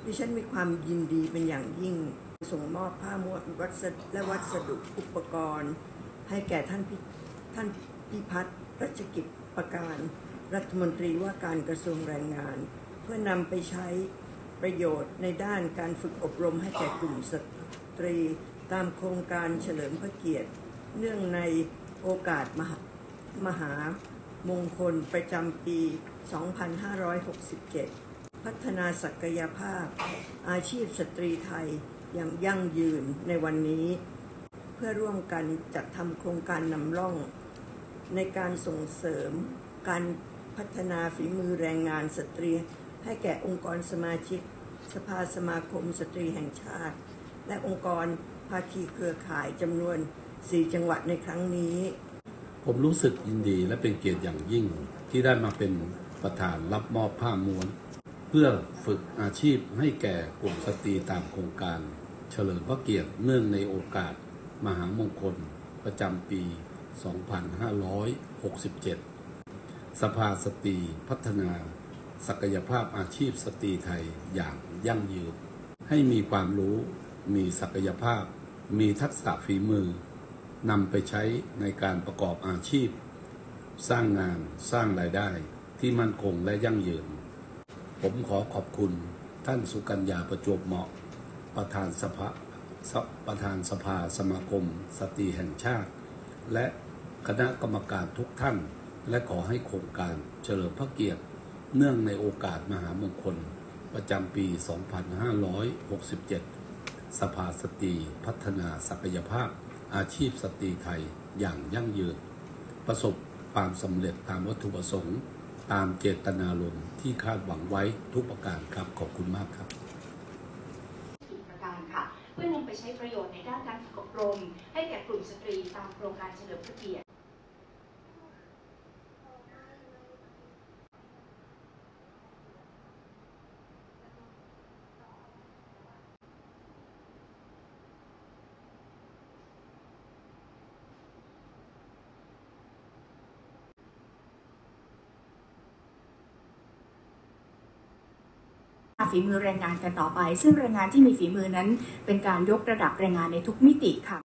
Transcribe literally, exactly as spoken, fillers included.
ดิฉันมีความยินดีเป็นอย่างยิ่งส่งมอบผ้าม้วนวัสดุและวัสดุอุปกรณ์ให้แก่ท่านท่านพิพัฒน์รัชกิจประการรัฐมนตรีว่าการกระทรวงแรงงานเพื่อนำไปใช้ประโยชน์ในด้านการฝึกอบรมให้แก่กลุ่มสตรีตามโครงการเฉลิมพระเกียรติเนื่องในโอกาสมหามหามงคลประจำปี สองพันห้าร้อยหกสิบเจ็ด พัฒนาศักยภาพอาชีพสตรีไทยอย่างยั่งยืนในวันนี้เพื่อร่วมกันจัดทำโครงการนำร่องในการส่งเสริมการพัฒนาฝีมือแรงงานสตรีให้แก่องค์กรสมาชิกสภาสมาคมสตรีแห่งชาติและองค์กรภาคีเครือข่ายจำนวนสี่จังหวัดในครั้งนี้ผมรู้สึกยินดีและเป็นเกียรติอย่างยิ่งที่ได้มาเป็นประธานรับมอบผ้าม้วนเพื่อฝึกอาชีพให้แก่กลุ่มสตรีตามโครงการเฉลิมพระเกียรติเนื่องในโอกาสมหามงคลประจำปี สองพันห้าร้อยหกสิบเจ็ด สภาสตรีพัฒนาศักยภาพอาชีพสตรีไทยอย่างยั่งยืนให้มีความรู้มีศักยภาพมีทักษะฝีมือนำไปใช้ในการประกอบอาชีพสร้างงานสร้างรายได้ที่มั่นคงและยั่งยืนผมขอขอบคุณท่านสุกัญญาประจวบเหมาะประธานสภาประธานสภาสมาคมสตรีแห่งชาติและคณะกรรมการทุกท่านและขอให้โครงการเฉลิมพระเกียรติเนื่องในโอกาสมหามงคลประจำปี สองพันห้าร้อยหกสิบเจ็ด สภาสตรีพัฒนาศักยภาพอาชีพสตรีไทยอย่างยั่งยืนประสบความสำเร็จตามวัตถุประสงค์ตามเจตนารมณ์ที่คาดหวังไว้ทุกประการครับขอบคุณมากครับประการค่ะเพื่อนำไปใช้ประโยชน์ในด้านการฝึกอบรมให้แก่กลุ่มสตรีตามโครงการเฉลิมพระเกียรติฝีมือแรงงานกันต่อไปซึ่งแรงงานที่มีฝีมือนั้นเป็นการยกระดับแรงงานในทุกมิติค่ะ